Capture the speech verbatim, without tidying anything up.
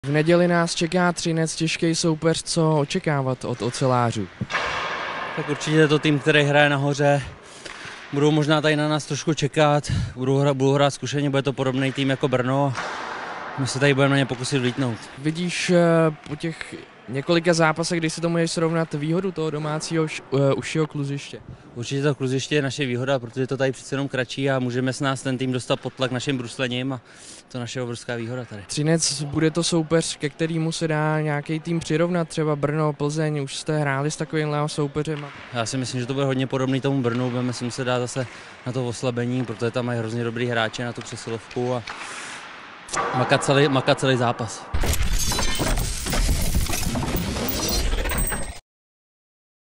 V neděli nás čeká Třinec, těžký soupeř, co očekávat od ocelářů? Tak určitě je to tým, který hraje nahoře. Budou možná tady na nás trošku čekat, budou hrát, budou hrát zkušeně, bude to podobný tým jako Brno. My se tady budeme na ně pokusit vlítnout. Vidíš po těch několika zápasech, kdy si to můžeš srovnat výhodu toho domácího užšího kluziště? Určitě to kluziště je naše výhoda, protože je to tady přece jenom kratší a můžeme s nás ten tým dostat pod tlak našim bruslením a to je naše obrovská výhoda tady. Třinec, bude to soupeř, ke kterému se dá nějaký tým přirovnat, třeba Brno, Plzeň, už jste hráli s takovýmhle soupeřem? Já si myslím, že to bude hodně podobný tomu Brnu, budeme si muset dát zase na to oslabení, protože tam mají hrozně dobrý hráče na tu přesilovku a makat celý, makat celý zápas.